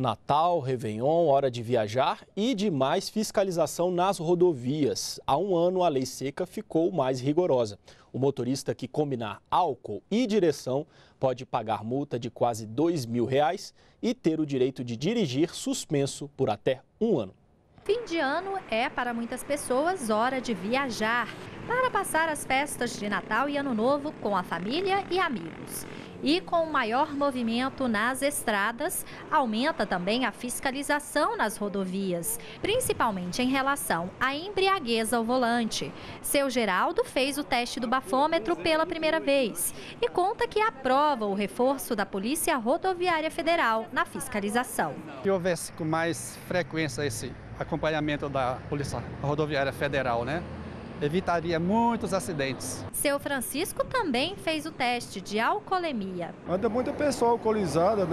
Natal, Réveillon, hora de viajar e de mais fiscalização nas rodovias. Há um ano, a lei seca ficou mais rigorosa. O motorista que combinar álcool e direção pode pagar multa de quase R$ 2.000 e ter o direito de dirigir suspenso por até um ano. Fim de ano é, para muitas pessoas, hora de viajar, para passar as festas de Natal e Ano Novo com a família e amigos. E com o maior movimento nas estradas, aumenta também a fiscalização nas rodovias, principalmente em relação à embriaguez ao volante. Seu Geraldo fez o teste do bafômetro pela primeira vez e conta que aprova o reforço da Polícia Rodoviária Federal na fiscalização. Se houvesse com mais frequência esse acompanhamento da Polícia Rodoviária Federal, evitaria muitos acidentes. Seu Francisco também fez o teste de alcoolemia. Anda muita pessoa alcoolizada,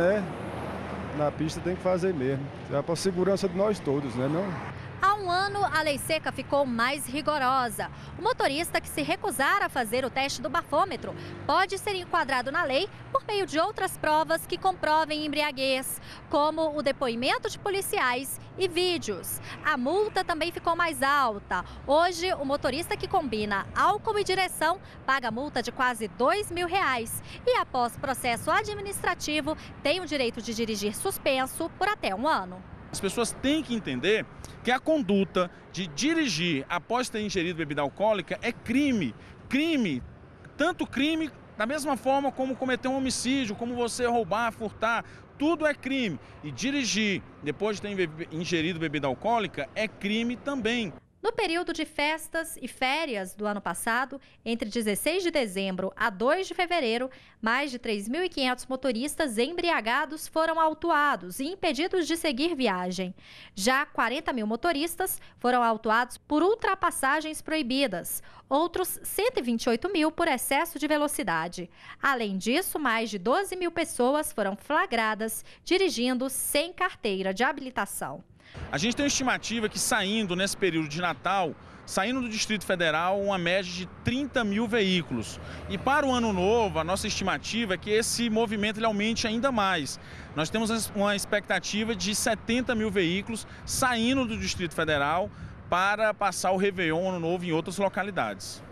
Na pista tem que fazer mesmo. É para a segurança de nós todos, não? Há um ano, a lei seca ficou mais rigorosa. O motorista que se recusar a fazer o teste do bafômetro pode ser enquadrado na lei por meio de outras provas que comprovem embriaguez, como o depoimento de policiais e vídeos. A multa também ficou mais alta. Hoje, o motorista que combina álcool e direção paga multa de quase R$ 2.000 e, após processo administrativo, tem o direito de dirigir suspenso por até um ano. As pessoas têm que entender que a conduta de dirigir após ter ingerido bebida alcoólica é crime. Tanto crime da mesma forma como cometer um homicídio, como você roubar, furtar, tudo é crime. E dirigir depois de ter ingerido bebida alcoólica é crime também. No período de festas e férias do ano passado, entre 16 de dezembro a 2 de fevereiro, mais de 3.500 motoristas embriagados foram autuados e impedidos de seguir viagem. Já 40 mil motoristas foram autuados por ultrapassagens proibidas, outros 128 mil por excesso de velocidade. Além disso, mais de 12 mil pessoas foram flagradas dirigindo sem carteira de habilitação. A gente tem uma estimativa que saindo nesse período de Natal, saindo do Distrito Federal, uma média de 30 mil veículos. E para o Ano Novo, a nossa estimativa é que esse movimento ele aumente ainda mais. Nós temos uma expectativa de 70 mil veículos saindo do Distrito Federal para passar o Réveillon, Ano Novo em outras localidades.